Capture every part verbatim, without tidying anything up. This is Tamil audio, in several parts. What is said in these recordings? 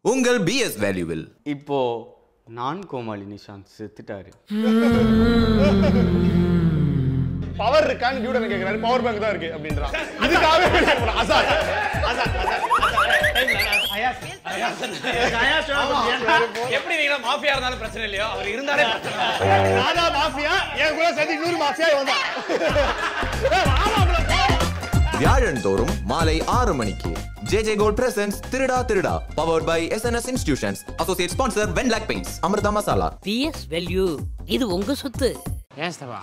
உங்கள் பிஎஸ் வேல்யூவில். இப்போ நான் கோமாளி நிஷாந்த் செத்துட்டாரு. பவர் இருக்கான்னு டியூடன் கேக்குறாரு. பவர் பேங்க் தான் இருக்கு அப்படின்றான். இதுக்காகவே அசாத் அசாத் எப்படி நீங்க மாஃபியா இருந்தாலும் பிரச்சனை இல்லையோ அவர் இருந்தாலே பிரச்சனை. ராதா மாஃபியா என் கூட சேர்த்து நூறு மாஃபியா வந்தா. வியாழன் தோறும் மாலை ஆறு மணிக்கு JJ gold presents Thiruda Thiruda powered by SNS institutions. Associate sponsor Wenlock paints, Amirtha Masala. PS value இது உங்க சொத்து. ஏன் ஸ்தவா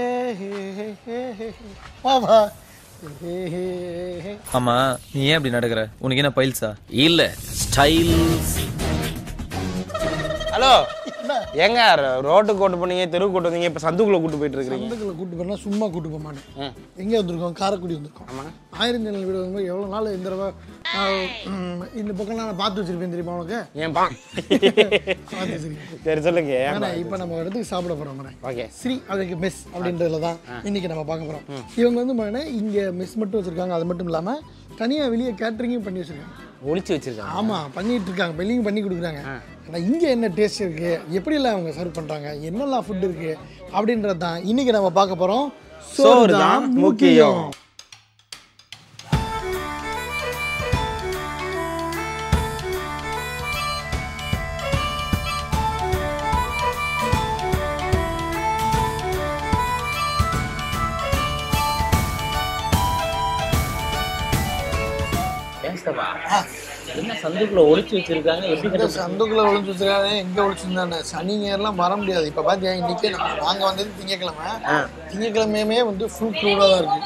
ஆமா நீ ஏன் அப்படி நடக்கிற? உனக்கு என்ன பைல்ஸா? இல்ல ஸ்டைல். ஹலோ எங்க ரோட்டு கூட்டு போனீங்க, தெரு கூட்டு வந்தீங்க, இப்ப சந்துக்குள்ள கூட்டு போயிட்டு இருக்கீங்க. சந்துக்குள்ள கூட்டு போனா சும்மா கூட்டு போக மாட்டேன். எங்க வந்திருக்கோம்? காரைக்குடி வந்திருக்கோம். ஆயிரம் ஜன்னல் வீடு வந்து எவ்வளவு நாள் இந்த தடவை இந்த பக்கம் நான் பார்த்து வச்சிருப்பேன் தெரியுமா உனக்கு? ஏன் பா சரி சொல்லுங்க. இப்ப நம்ம இடத்துக்கு சாப்பிட போறோம். ஓகே ஸ்ரீ அழகு மெஸ் அப்படின்றதுல தான் இன்னைக்கு நம்ம பார்க்க போறோம். இவங்க வந்து இங்க மெஸ் மட்டும் வச்சிருக்காங்க, அது மட்டும் இல்லாம தனியா வெளியே கேட்டரிங்கும் பண்ணி வச்சிருக்காங்க. ஒளிச்சு வச்சிருக்காங்க. ஆமா பண்ணிட்டு இருக்காங்க, வெளியும் பண்ணி கொடுக்குறாங்க. ஆனால் இங்கே என்ன டேஸ்ட் இருக்குது, எப்படிலாம் அவங்க சர்வ் பண்ணுறாங்க, என்னெல்லாம் ஃபுட் இருக்குது அப்படின்றது தான் இன்றைக்கி நம்ம பார்க்க போகிறோம். சோறு தான் முக்கியம். என்ன சந்துக்குள்ள ஒளிச்சு வச்சிருக்காங்க? எப்படி சந்துக்குள்ள ஒளிச்சு வச்சிருக்காங்க? எங்க ஒளிச்சிருந்தானே சனி நேரெல்லாம் வர முடியாது. இப்ப பாத்தியா இன்னைக்கு நாங்க வந்தது திங்கக்கிழமை. திங்கக்கிழமையுமே வந்து ஃபுல் க்ரூடா தான் இருக்கு.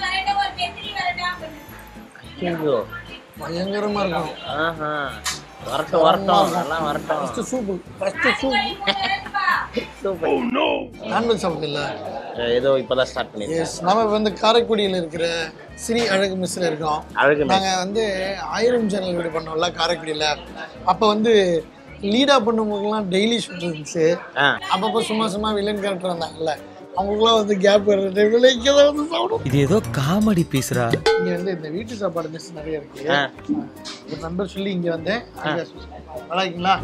பயங்கரமா இருக்கும். வரட்டும் வரட்டும் நல்லா வரட்டும். First soup first soup soup no non veg சாப்பிடல. ஏதோ இப்பதான் ஸ்டார்ட் பண்ணிருக்கேன். எஸ் நம்ம வந்து காரைக்குடியில் இருக்கிற ஸ்ரீ அழகு மெஸ்ல இருக்கோம். நாங்க வந்து ஆயிரம் ஜன்னல் வீடு பண்ணோம்ல காரைக்குடியில. அப்ப வந்து லீடா பண்ணும்போதெல்லாம் டெய்லி ஷூட் இருந்துச்சு. அப்பப்போ சும்மா சும்மா வில்லன் கேரக்டர் வந்தாங்கல்ல, அவங்களுக்குலாம் வந்து கேப் வர்ற டைம்ல இங்கே தான் வந்து சாப்பிடும். இது ஏதோ காமெடி பீஸ்ரா. இங்க வந்து இந்த வீட்டு சாப்பாடு மெஸ் நிறைய இருக்கு. ஒரு நண்பர் சொல்லி இங்க வந்தேன். நல்லா இருக்கீங்களா?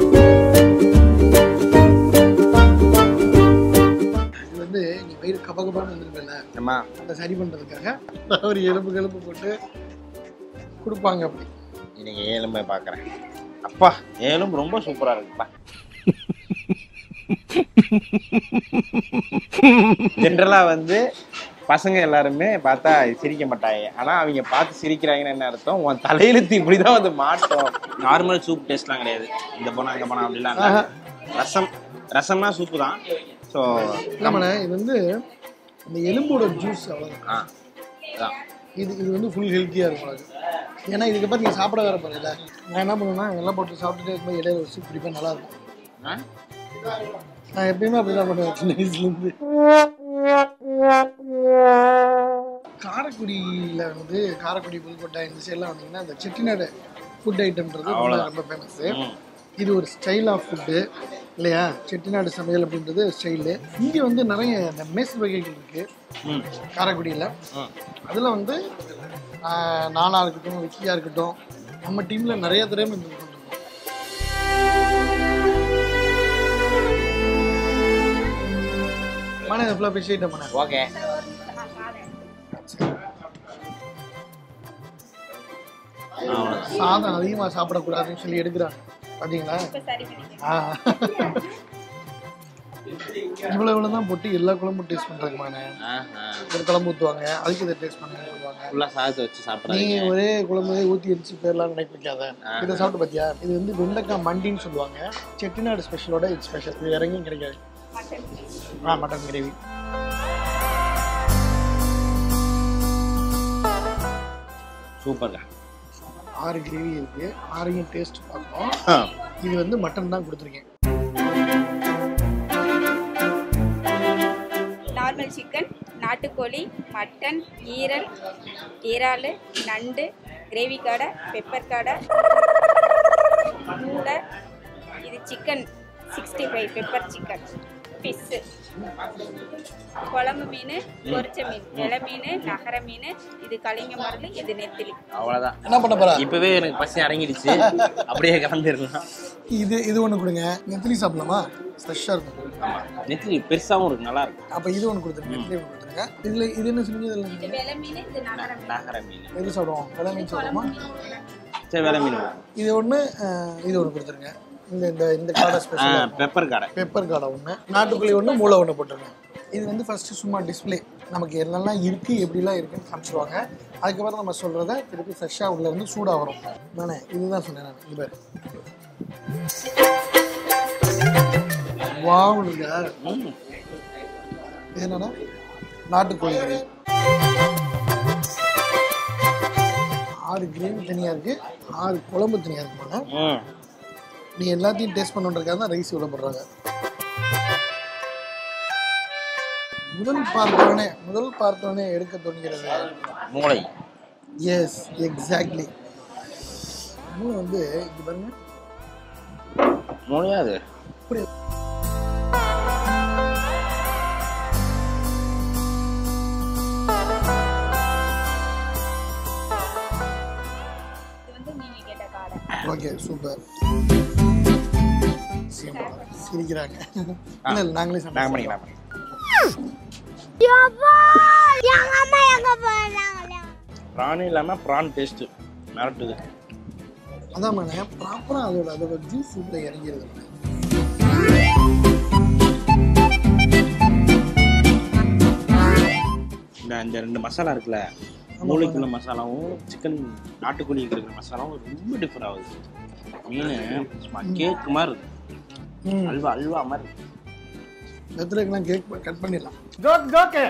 இது வந்து நீ வயிறு கப கபான்னு வந்துருக்கல, அதை சரி பண்றதுக்காக ஒரு எலும்பு எலும்பு போட்டு கொடுப்பாங்க. அப்படி இன்னைக்கு ஏழுமே பாக்குறேன். அப்பா ஏழும் ரொம்ப சூப்பரா இருக்குப்பா. ஜென்ரலா வந்து பசங்க எல்லாருமே பார்த்தா சிரிக்க மாட்டாங்க. ஆனா அவங்க பார்த்து சிரிக்கிறாங்கன்னு என்ன அர்த்தம்? உன் தலையெழுத்து இப்படிதான் வந்து மாட்டோம். நார்மல் சூப் டேஸ்ட்லாம் கிடையாது. இந்த போனா அங்க போனா அப்படிலாம். ரசம் ரசம்னா சூப்பு தான். ஸோ ஆமாண்ணே, இது வந்து இந்த எலும்போட ஜூஸ் அவ்வளோதான். இது இது வந்து ஃபுல் ஹெல்த்தியாக இருக்கும் அது. ஏன்னா இதுக்கப்புறம் நீங்கள் சாப்பிட வேற போகிறீங்கள. நான் என்ன பண்ணுவேன்னா எல்லாம் போட்டு சாப்பிட்டுட்டே இருக்கும்போது இடையில ஒரு சூப் குடிப்பேன், நல்லாயிருக்கும். நான் எப்பயுமே அப்படிதான் பண்ணுவேன் சின்ன வயசுலேருந்து. காரைக்குடியில் வந்து காரைக்குடி புதுக்கோட்டை இந்த சைட்லாம் வந்தீங்கன்னா இந்த செட்டிநாடு ஃபுட் ஐட்டம்ன்றது ரொம்ப ஃபேமஸ்ஸு. இது ஒரு ஸ்டைல் ஆஃப் ஃபுட்டு இல்லையா? செட்டிநாடு சமையல் அப்படின்றது ஸ்டைலு. இங்கே வந்து நிறைய இந்த மெஸ் வகைகள் இருக்குது காரைக்குடியில். அதில் வந்து நானாக இருக்கட்டும், விக்கியாக இருக்கட்டும், நம்ம டீமில் நிறைய தடவை இந்த கொண்டு வந்தோம். மன எவ்வளோ பேசிட்டேன் மன. ஓகே சாதம் அதிகமாக சாப்பிடக்கூடாதுன்னு சொல்லி எடுக்கிறாங்க பார்த்தீங்களா? இவ்வளோ இவ்வளோ தான் போட்டு எல்லா குழம்பும் டேஸ்ட் பண்ணுறாங்கம்மாண்ணே. ஒரு குழம்பு ஊற்றுவாங்க, அதுக்கு இதை டேஸ்ட் பண்ண சொல்லுவாங்க. ஃபுல்லாக சாதத்தை வச்சு சாப்பிட்றாங்க. நீங்கள் ஒரே குழம்பு ஊற்றி அடிச்சு பேர்லாம் நினைக்க வைக்காத. இதை சாப்பிட்டு பார்த்தியா? இது வந்து வெண்டைக்காய் மண்டின்னு சொல்லுவாங்க. செட்டிநாடு ஸ்பெஷலோட இது ஸ்பெஷல். இது இறங்கியும் கிடைக்காது. ஆ மட்டன் கிரேவி. சூப்பர்க்கா. ஆறு கிரேவி இருக்கு, ஆறையும் டேஸ்ட் பார்ப்போம். இது வந்து மட்டன் தான் கொடுத்துருக்கேன். நார்மல் சிக்கன், நாட்டுக்கோழி, மட்டன், ஈரல், இறால், நண்டு, கிரேவி காடை, பெப்பர் காடை, மூளை. இது chicken sixty five pepper chicken, fish. குழம்பு மீன், பொரிச்ச மீன், இலை மீன், நகர மீன், இது கலிங்க மரல், இது நெத்திலி. அவ்வளோதான். என்ன பண்ண போறா? இப்பவே எனக்கு பசி அடங்கிடுச்சு. அப்படியே கலந்துடலாம். இது இது ஒன்று கொடுங்க. நெத்திலி சாப்பிடலாமா? ஃப்ரெஷ்ஷாக இருக்கும். ஆமாம், நெத்திலி பெருசாகவும் இருக்கு, நல்லா இருக்கும். அப்போ இது ஒன்று கொடுத்துருங்க. நெத்திலி ஒன்று கொடுத்துருங்க. இதில் இது என்ன சொன்னீங்க? இதில் இது வெலை மீன், இது நகர மீன். நகர மீன் எது சாப்பிடுவோம்? வெலை மீன் சாப்பிடுவோமா? சரி, வெலை மீன். இது ஒன்று, இது ஒன்று கொடுத்துருங்க. இந்த இந்த இந்த காடை ஸ்பெஷல் பெப்பர் காடை. பெப்பர் காடை ஒன்று, நாட்டுக்கோழி ஒன்று, மூளை ஒன்று போட்டுருங்க. இது வந்து ஃபஸ்ட்டு சும்மா டிஸ்பிளே, நமக்கு என்னெல்லாம் இருக்குது, எப்படிலாம் இருக்குன்னு காமிச்சிடுவாங்க. அதுக்கப்புறம் நம்ம சொல்கிறத திருப்பி ஃப்ரெஷ்ஷாக உள்ளேருந்து சூடாக வரும். நானே இதுதான் சொன்னேன் நான். இது பேர் வாவுங்க. இது என்னன்னா நாட்டுக்கோழி கிரேவி. ஆறு கிரேவி தனியாக இருக்குது, ஆறு குழம்பு தனியாக இருக்குமாங்க. நீ எல்லாத்தையும் டேஸ்ட் பண்ணுறதுக்காக தான் ரைஸ் இவ்வளோ போடுறாங்க. முதல் பார்த்தவனே முதல் பார்த்தவனே எடுக்க தோணுகிறது மூளை. Yes, exactly. மூளை வந்து இது பாருங்க, மூளையா அது? அப்படி ஓகே, சூப்பர். சிரிக்கிறாங்க. இல்லை இல்லை, நாங்களே நாங்கள் பண்ணிக்கலாம். ப்ரான் இல்லாமல் ப்ரான் டேஸ்ட்டு மிரட்டுது. அதான் மேலே ப்ராப்பராக அதோட அதோட ஜூஸ் உள்ள இறங்கிடுது. இந்த இந்த ரெண்டு மசாலா இருக்குல்ல, மூளைக்குள்ள மசாலாவும் சிக்கன் நாட்டுக்கோழிக்கு இருக்கிற மசாலாவும் ரொம்ப டிஃபர் ஆகுது. மீன் சும்மா கேக் மாதிரி இருக்கு, அல்வா அல்வா மாதிரி இருக்கு. பர்த்டேக்கெல்லாம் கேக் கட் பண்ணிடலாம். Joke joke.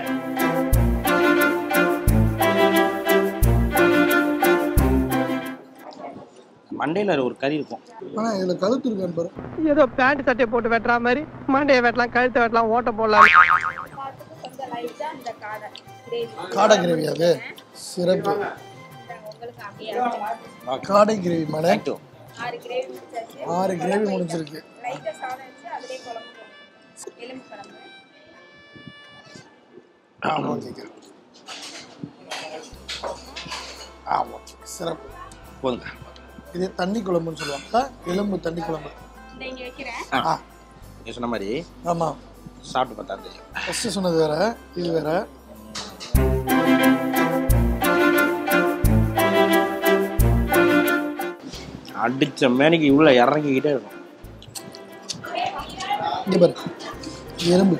மண்டையில் ஒரு கறி இருக்கும். ஆனால் இதில் கழுத்து இருக்கான்னு பாரு. ஏதோ பேண்ட் சட்டை போட்டு வெட்டுற மாதிரி மண்டையை வெட்டலாம், கழுத்தை வெட்டலாம், ஓட்ட போடலாம். காடை கிரேவி அது சிறப்பு. காடை கிரேவி மேலே ஆறு கிரேவி முடிஞ்சிருக்கு. சிறப்பு. போதுங்க. இது தண்ணி குழம்புன்னு சொல்லுவாங்க, எலும்பு தண்ணி குழம்பு. நீ சொன்ன மாதிரி ஆமாம், சாப்பிட்டு பார்த்தா தெரியும். ஃபஸ்ட்டு சொன்னது வேற, இது வேற. அடிச்ச மேனிக்கு உள்ள இறங்கிக்கிட்டே இருக்கும். இங்கே பாரு, எலும்பு.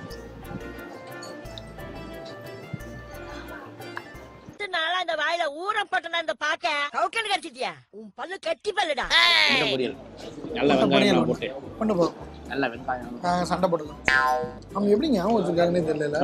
அந்த வாயில ஊறப்பட்ட அந்த பாக்க கவுக்கன் கடிச்சிட்டியா? உன் பல்லு கட்டி பல்லுடா. இந்த பொரியல் நல்ல வெங்காயம் போட்டு கொண்டு போ. நல்ல வெங்காயம். நாங்கள் சண்டை போட்டுக்கலாம். அவங்க எப்படி ஞாபகம் வச்சிருக்காங்கன்னே தெரியல.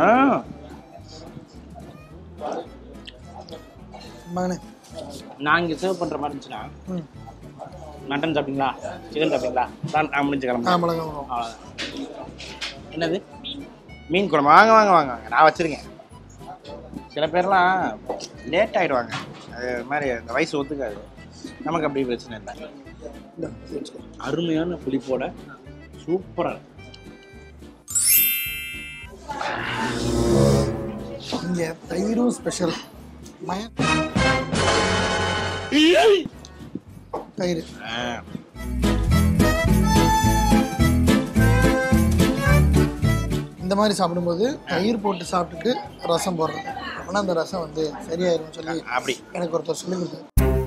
மகனே, நான் இங்கே சர்வ் பண்ணுற மாதிரி இருந்துச்சுன்னா, மட்டன் சாப்பிட்டீங்களா, சிக்கன் சாப்பிட்டீங்களா, நான் முடிஞ்சு கிளம்புறேன். அவ்வளோதான். என்னது மீன் குழம்பு? வாங்க வாங்க வாங்க வாங்க, நான் வச்சுருக்கேன். சில பேர்லாம் லேட் ஆகிடுவாங்க, அது மாதிரி அந்த வயசு ஒத்துக்காது. நமக்கு அப்படி பிரச்சனை இல்லை. அருமையான புளிப்போட சூப்பராக இங்கே தயிரும் ஸ்பெஷல். மய தயிர் இந்த மாதிரி சாப்பிடும்போது தயிர் போட்டு சாப்பிட்டுட்டு ரசம் போடுறது. ஆனால் அந்த ரசம் வந்து சரியாயிரும்னு சொல்லி அப்படி எனக்கு ஒருத்தர் சொல்லி கொடுத்தாரு.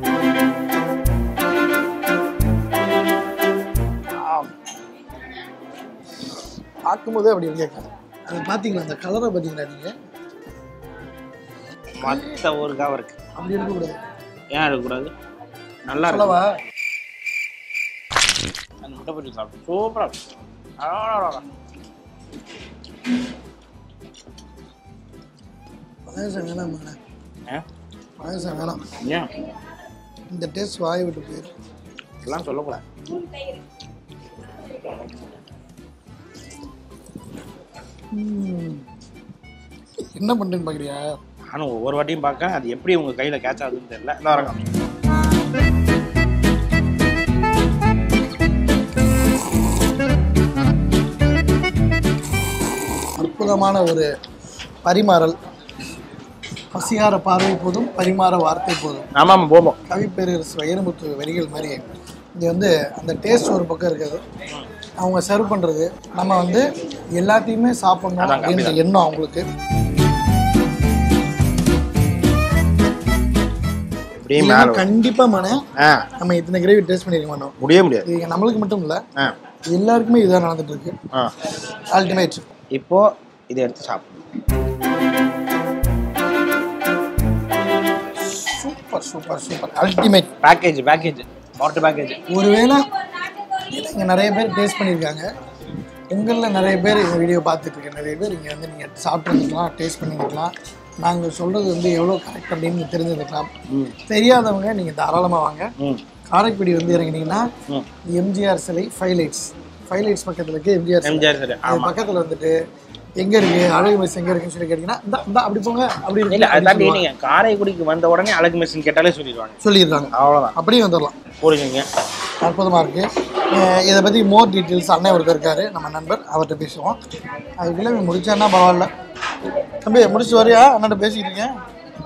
பார்க்கும்போதே அப்படி கேட்காது. அது பார்த்தீங்களா, அந்த கலரை பார்த்தீங்களா நீங்கள்? மற்ற ஊருக்காக இருக்கு. அப்படி இருக்கக்கூடாது. ஏன் இருக்கக்கூடாது? நல்லா சொல்லவா? அந்த முட்டை பொரியல் சாப்பிட்டு சூப்பராக இருக்கும். பாயசம் வேணாம் மேலே, பாயசம் வேணாம். ஏன் இந்த டேஸ்ட் வாய் விட்டு போயிடும். எல்லாம் சொல்லக்கூடாது. என்ன பண்ணுறேன்னு பார்க்குறியா? நானும் ஒவ்வொரு வாட்டியும் பார்க்க, அது எப்படி உங்கள் கையில் கேட்ச் ஆகுதுன்னு தெரியல. இந்த வரங்க அற்புதமான ஒரு பரிமாறல். பசியார பார்வை போதும், பரிமாற வார்த்தை போதும். ஆமாம் போவோம். கவி பேரரசு வைரமுத்து வரிகள் மாதிரி இங்கே வந்து அந்த டேஸ்ட் ஒரு பக்கம் இருக்குது. அவங்க சர்வ் பண்ணுறது நம்ம வந்து எல்லாத்தையுமே சாப்பிடணும் அப்படின்ற எண்ணம் அவங்களுக்கு. கண்டிப்பா மன நம்ம இத்தனை கிரேவி டேஸ்ட் பண்ணிருக்க மாட்டோம். முடிய முடியாது. இது நம்மளுக்கு மட்டும் இல்ல, எல்லாருக்குமே இதுதான் நடந்துட்டு இருக்கு. அல்டிமேட். இப்போ இதை எடுத்து சாப்பிடணும். Super super super ultimate. Package package hot package. ஒருவேளை இங்கே நிறைய பேர் டேஸ்ட் பண்ணியிருக்காங்க, உங்களில் நிறைய பேர் இந்த வீடியோ பார்த்துட்டு இருக்க நிறைய பேர் இங்கே வந்து நீங்கள் சாப்பிட்டுருக்கலாம், டேஸ்ட் பண்ணிக்கலாம். நாங்கள் சொல்கிறது வந்து எவ்வளோ கரெக்ட் அப்படின்னு தெரிஞ்சுக்கலாம். தெரியாதவங்க நீங்கள் தாராளமாக வாங்க. காரைக்குடி வந்து இறங்கினீங்கன்னா எம்ஜிஆர் சிலை ஃபைவ் லைட்ஸ் ஃபைவ் லைட்ஸ் பக்கத்தில் இருக்குது. எம்ஜிஆர் எம்ஜிஆர் சிலை அது பக்கத்தில் வந்துட்டு எங்கே இருக்குது, அழகு மெஸ் எங்கே இருக்குன்னு சொல்லி கேட்டிங்கன்னா இந்த அப்படி போங்க அப்படி இல்லை. அதாண்டி நீங்கள் காரைக்குடிக்கு வந்த உடனே அழகு மெஸ்ன்னு கேட்டாலே சொல்லிடுவாங்க. சொல்லிடுறாங்க, அவ்வளோதான். அப்படியே வந்துடலாம். போடுவீங்க. அற்புதமாக இருக்குது. இதை பற்றி மோர் டீட்டெயில்ஸ் அண்ணன் ஒருத்தர் இருக்கார், நம்ம நண்பர், அவர்கிட்ட பேசுவோம். அதுக்குள்ளே முடிச்சான்னா பரவாயில்ல. தம்பி முடிச்சு வரையா அண்ணன் பேசிக்கிட்டு இருக்கேன்.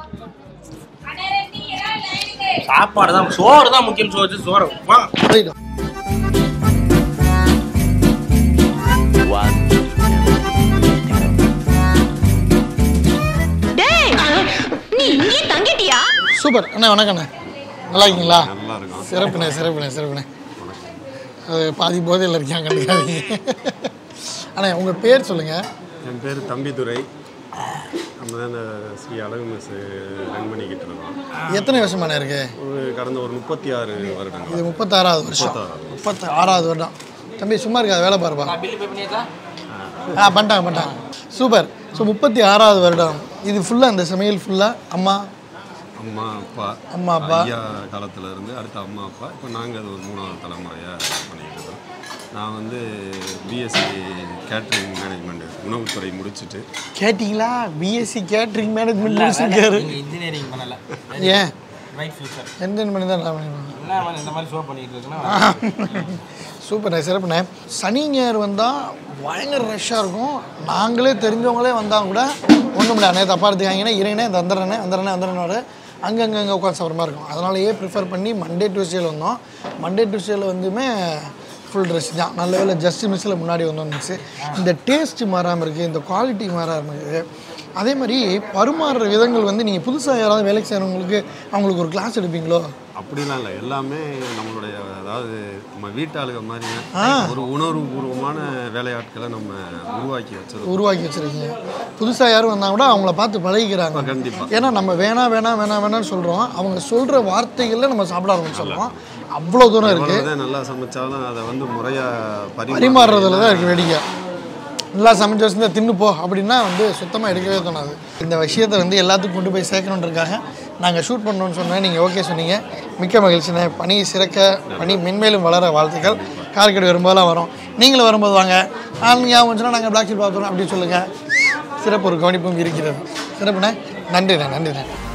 சாப்பாடு தான், சோறு தான் முக்கியம். சோறு சோறு ரைட். சூப்பர் அண்ணா, வணக்கம் அண்ணா. நல்லா இருக்கீங்களா? சிறப்புண்ணே சிறப்புண்ணே சிறப்புண்ணே. அது பாதி போதையில் இருக்காங்க, கண்டுக்காதீங்க. அண்ணா உங்கள் பேர் சொல்லுங்கள். என் பேர் தம்பிதுரை. நம்ம தான் இந்த ஸ்ரீ அழகு மெஸ் ரன் பண்ணிக்கிட்டு இருக்கோம். எத்தனை வருஷமான இருக்கு? ஒரு கடந்த ஒரு முப்பத்தி ஆறு வருடங்கள். இது முப்பத்தாறாவது வருஷம். முப்பத்தி ஆறாவது வருடம். தம்பி சும்மா இருக்காது, வேலை பாருப்பா. ஆ பண்ணிட்டாங்க பண்ணிட்டாங்க. சூப்பர். ஸோ முப்பத்தி ஆறாவது வருடம். இது ஃபுல்லாக இந்த சமையல் ஃபுல்லாக அம்மா அம்மா அப்பா அம்மா அப்பா ஐயா காலத்தில் இருந்து அடுத்த அம்மா அப்பா இப்போ நாங்கள் அது ஒரு மூணாவது தலைமுறையாக பண்ணிக்கிட்டு இருக்கோம். நான் வந்து பிஎஸ்சி கேட்ரிங் மேனேஜ்மெண்ட் உணவுத்துறை முடிச்சுட்டு. கேட்டிங்களா? பிஎஸ்சி கேட்ரிங் மேனேஜ்மெண்ட் முடிச்சிருக்காரு. இன்ஜினியரிங் பண்ணல. ஏன்? ரைட் ஃபியூச்சர் என்ஜினியர் பண்ணி தான் நான் பண்ணிடுவேன். இந்த மாதிரி ஷோ பண்ணிட்டு இருக்கேன்னா சூப்பர்ண்ணே சிறப்புண்ணே. சனி ஞாயிறு வந்தால் பயங்கர ரஷ்ஷாக இருக்கும். நாங்களே தெரிஞ்சவங்களே வந்தால் கூட ஒன்றும் முடியாது. நேற்று தப்பாக எடுத்துக்காங்கன்னா இறைனே இந்த வந்துடுறேனே வந்துடுறேனே வந்துடுறேனோட அங்கங்கே அங்கே உட்காந்து சாப்பிட்ற மாதிரி இருக்கும். அதனாலேயே ப்ரிஃபர் பண்ணி மண்டே டியூஸ்டேயில் வந்தோம். மண்டே டியூஸ்டேயில் வந்துமே ஃபுல் ட்ரெஸ் தான். நல்ல வேலை ஜஸ்ட் மிஸ்ஸில் முன்னாடி வந்தோம்னுச்சு. இந்த டேஸ்ட்டு மாறாமல் இருக்குது, இந்த குவாலிட்டி மாறாமல் இருக்குது. அதே மாதிரி பரிமாறுற விதங்கள் வந்து நீங்கள் புதுசாக யாராவது வேலைக்கு செய்கிறவங்களுக்கு அவங்களுக்கு ஒரு கிளாஸ் எடுப்பீங்களோ? அப்படிலாம் இல்லை, எல்லாமே நம்மளுடைய அதாவது நம்ம வீட்டாளுக மாதிரி ஒரு உணர்வுபூர்வமான வேலையாட்களை நம்ம உருவாக்கி வச்சிருக்கோம் உருவாக்கி வச்சுருக்கீங்க. புதுசாக யாரும் வந்தால் கூட அவங்கள பார்த்து பழகிக்கிறாங்க. கண்டிப்பாக. ஏன்னா நம்ம வேணா வேணா வேணா வேணான்னு சொல்கிறோம், அவங்க சொல்கிற வார்த்தைகளில் நம்ம சாப்பிட ஆரம்பிச்சிடறோம். அவ்வளோ தூரம் இருக்குது. நல்லா சமைச்சாலும் அதை வந்து முறையாக பரிமாறுறதுல தான் இருக்குது வேடிக்கை. நல்லா சமைச்சு வச்சுருந்தா தின்னுப்போ அப்படின்னா வந்து சுத்தமாக எடுக்கவே தோணாது. இந்த விஷயத்தை வந்து எல்லாத்துக்கும் கொண்டு போய் சேர்க்கணுன்றதுக்காக நாங்கள் ஷூட் பண்ணணும்னு சொன்னேன். நீங்கள் ஓகே சொன்னீங்க, மிக்க மகிழ்ச்சிண்ணே. பணி சிறக்க, பணி மென்மேலும் வளர வாழ்த்துக்கள். காரைக்குடி வரும்போதெல்லாம் வரோம், நீங்களும் வரும்போது வாங்க. நான் ஞாபகம் வந்துச்சுன்னா நாங்கள் பிளாக்ஷீப் பார்த்துறோம் அப்படின்னு சொல்லுங்கள். சிறப்பு ஒரு கவனிப்பும் இருக்கிறது. சிறப்புண்ணே, நன்றிண்ணே நன்றிண்ணே.